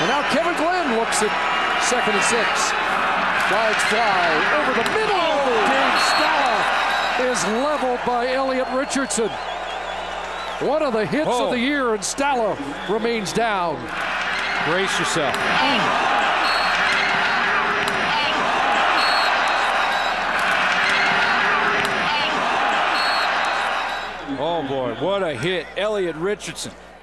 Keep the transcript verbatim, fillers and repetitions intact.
And now Kevin Glenn looks at second and six. Flags fly over the middle. Dave Stala is leveled by Elliott Richardson. One of the hits oh. of the year, and Stala remains down. Brace yourself. Oh boy, what a hit. Elliott Richardson